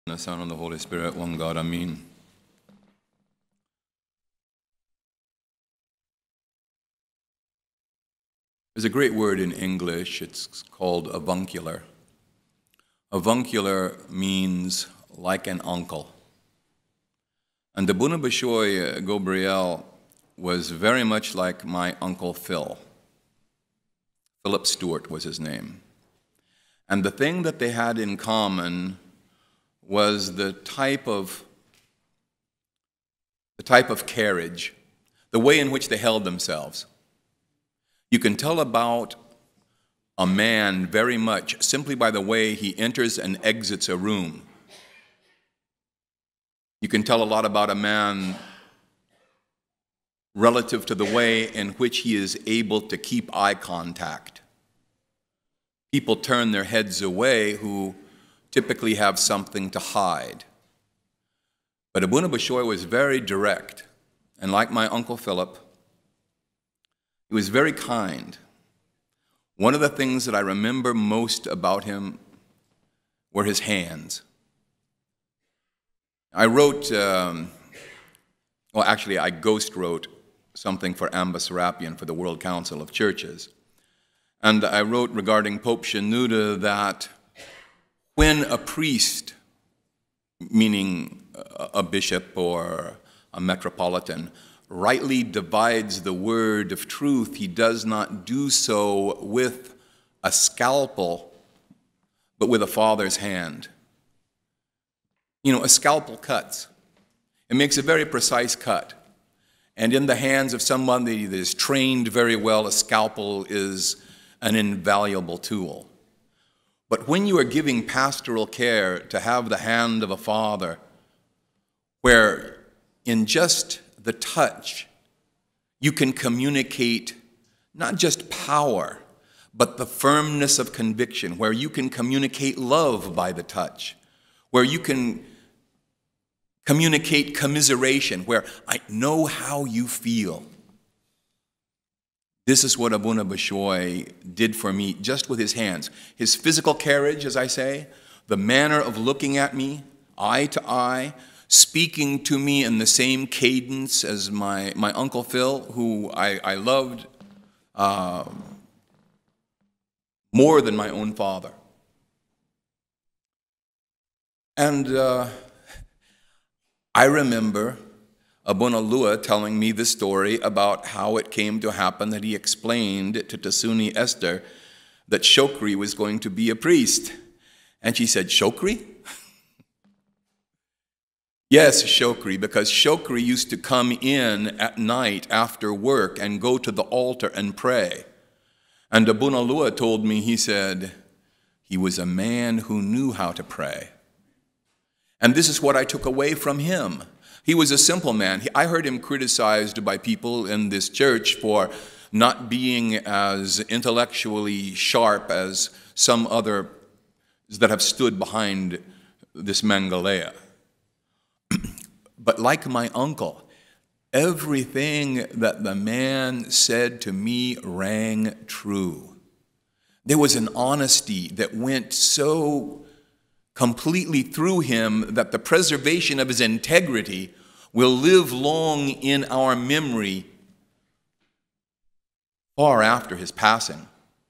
The Son and the Holy Spirit, one God, Amen. There's a great word in English, it's called avuncular. Avuncular means like an uncle. And the Bishoy Gabriel was very much like my Uncle Phil. Philip Stewart was his name. And the thing that they had in common was the type of carriage, the way in which they held themselves. You can tell about a man very much simply by the way he enters and exits a room. You can tell a lot about a man relative to the way in which he is able to keep eye contact. People turn their heads away who typically have something to hide. But Abuna Bishoy was very direct, and like my Uncle Philip, he was very kind. One of the things that I remember most about him were his hands. I wrote, I ghost wrote something for Amba Serapion for the World Council of Churches. And I wrote regarding Pope Shenouda that when a priest, meaning a bishop or a metropolitan, rightly divides the word of truth, he does not do so with a scalpel, but with a father's hand. You know, a scalpel cuts. It makes a very precise cut. And in the hands of somebody that is trained very well, a scalpel is an invaluable tool. But when you are giving pastoral care, to have the hand of a father, where in just the touch you can communicate not just power, but the firmness of conviction, where you can communicate love by the touch, where you can communicate commiseration, where I know how you feel. This is what Abuna Bishoy did for me just with his hands. His physical carriage, as I say, the manner of looking at me, eye to eye, speaking to me in the same cadence as my Uncle Phil, who I loved more than my own father. And I remember Abuna Lua telling me the story about how it came to happen that he explained to Tasuni Esther that Shokri was going to be a priest. And she said, Shokri? Yes, Shokri, because Shokri used to come in at night after work and go to the altar and pray. And Abuna Lua told me, he said, he was a man who knew how to pray. And this is what I took away from him. He was a simple man. I heard him criticized by people in this church for not being as intellectually sharp as some others that have stood behind this Mangalea. But like my uncle, everything that the man said to me rang true. There was an honesty that went so completely through him that the preservation of his integrity will live long in our memory far after his passing.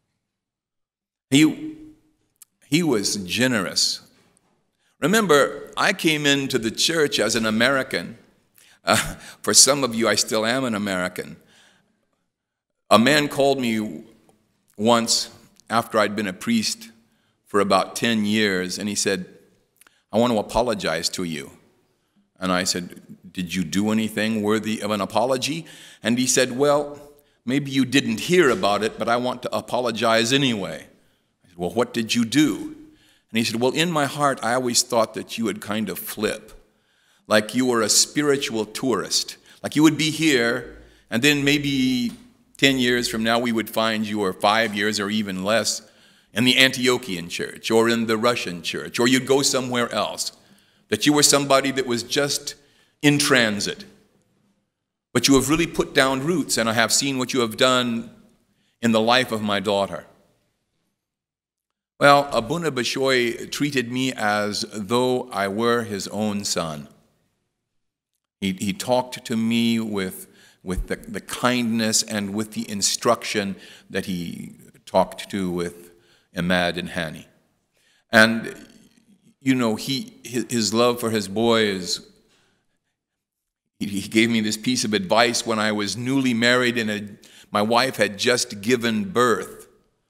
He was generous. Remember, I came into the church as an American. For some of you, I still am an American. A man called me once after I'd been a priest for about 10 years, and he said, I want to apologize to you. And I said, did you do anything worthy of an apology? And he said, well, maybe you didn't hear about it, but I want to apologize anyway. I said, well, what did you do? And he said, well, in my heart, I always thought that you would kind of flip, like you were a spiritual tourist, like you would be here, and then maybe 10 years from now, we would find you, or 5 years or even less, in the Antiochian church or in the Russian church, or you'd go somewhere else, that you were somebody that was just in transit. But you have really put down roots, and I have seen what you have done in the life of my daughter. Well, Abuna Bishoy treated me as though I were his own son. He talked to me with the kindness and with the instruction that he talked to with Ahmad and Hani. And, you know, his love for his boys, he gave me this piece of advice when I was newly married and my wife had just given birth.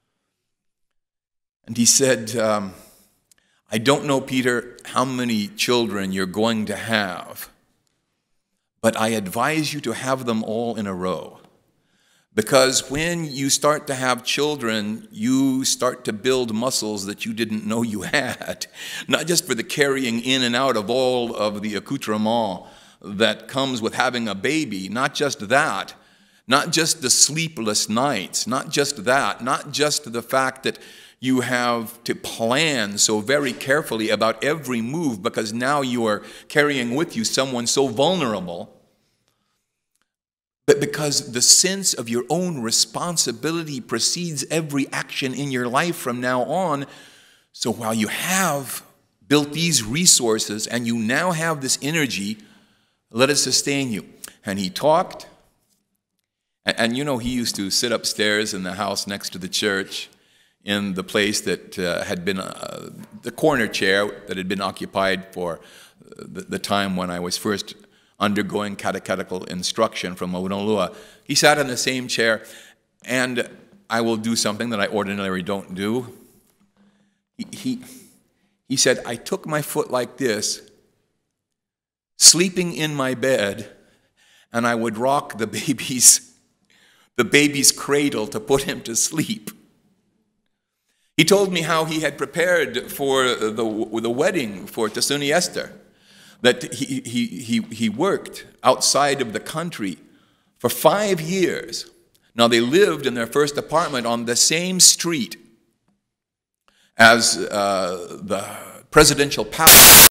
And he said, I don't know, Peter, how many children you're going to have, but I advise you to have them all in a row. Because when you start to have children, you start to build muscles that you didn't know you had. Not just for the carrying in and out of all of the accoutrement that comes with having a baby, not just that, not just the sleepless nights, not just that, not just the fact that you have to plan so very carefully about every move because now you are carrying with you someone so vulnerable, but because the sense of your own responsibility precedes every action in your life from now on. So while you have built these resources and you now have this energy, let it sustain you. And he talked, and you know, he used to sit upstairs in the house next to the church in the place that had been the corner chair that had been occupied for the time when I was first undergoing catechetical instruction from Maunalua. He sat in the same chair, and I will do something that I ordinarily don't do. He said, I took my foot like this, sleeping in my bed, and I would rock the baby's cradle to put him to sleep. He told me how he had prepared for the wedding for Tasuni Esther, that he worked outside of the country for 5 years. Now, they lived in their first apartment on the same street as the presidential palace